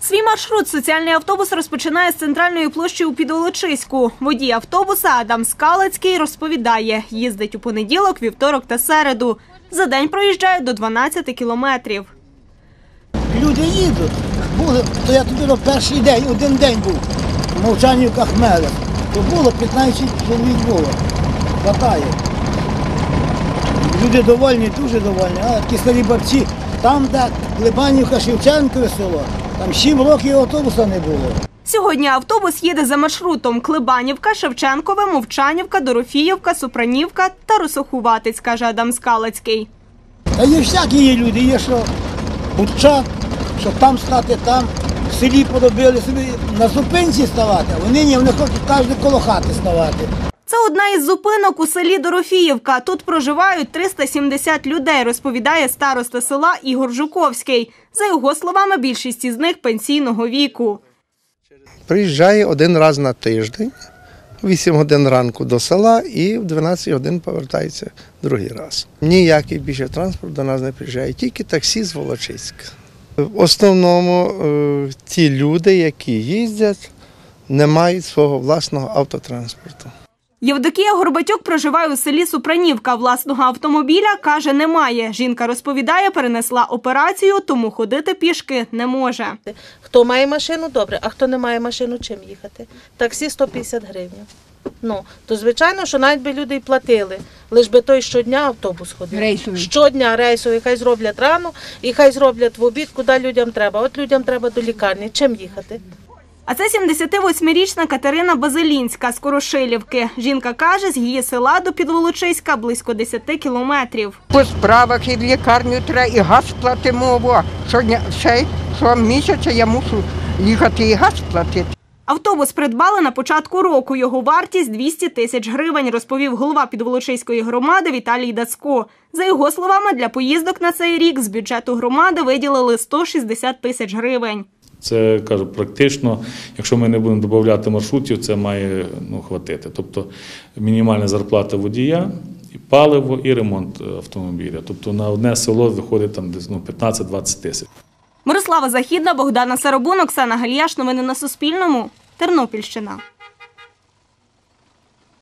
Свій маршрут соціальний автобус розпочинає з центральної площі у Підволочиську. Водій автобуса Адам Скалецький розповідає, їздить у понеділок, вівторок та середу. За день проїжджає до 12 кілометрів. Люди їдуть. Були, то я тобі перший день, один день був в Мовчанівках Мелех. То було 15 чоловік було. Хватає. Люди довольні, дуже довольні. А такі старі бабці, там, де Клебанівка, Шевченкове село, там 7 років автобуса не було. Сьогодні автобус їде за маршрутом Клебанівка, Шевченкове, Мовчанівка, Дорофіївка, Супранівка та Росохуватець, каже Адам Скалецький. Та є всякі є люди, є що Буча, щоб там стати, там в селі поробили собі на зупинці ставати, а вони хочуть кожен коло хати ставати. Це одна із зупинок у селі Дорофіївка. Тут проживають 370 людей, розповідає староста села Ігор Жуковський. За його словами, більшість із них пенсійного віку. Приїжджає один раз на тиждень, 8 годин ранку до села і в 12 годин повертається другий раз. Ніякий більше транспорт до нас не приїжджає, тільки таксі з Волочиська. В основному ті люди, які їздять, не мають свого власного автотранспорту. Євдокія Горбатюк проживає у селі Супранівка. Власного автомобіля, каже, немає. Жінка розповідає, перенесла операцію, тому ходити пішки не може. Хто має машину – добре, а хто не має машину – чим їхати? Таксі 150 гривень. То звичайно, що навіть би люди й платили, лише би той щодня автобус ходив. Рейсовий. Щодня рейсовий, хай зроблять рано і хай зроблять в обід, куди людям треба. От людям треба до лікарні, чим їхати? А це 78-річна Катерина Базилінська з Корошилівки. Жінка каже, з її села до Підволочиська близько 10 кілометрів. По справах і в лікарню треба, і газ платимо. Щомісяця я мушу їхати і газ платити. Автобус придбали на початку року. Його вартість – 200 тисяч гривень, розповів голова Підволочиської громади Віталій Дацько. За його словами, для поїздок на цей рік з бюджету громади виділили 160 тисяч гривень. Це, кажу, практично, якщо ми не будемо додавати маршрутів, це має хватити. Тобто мінімальна зарплата водія, і паливо, і ремонт автомобіля. Тобто на одне село виходить там десь 15-20 тисяч. Мирослава Західна, Богдана Сарабун, Оксана Гальяш. Новини на Суспільному. Тернопільщина.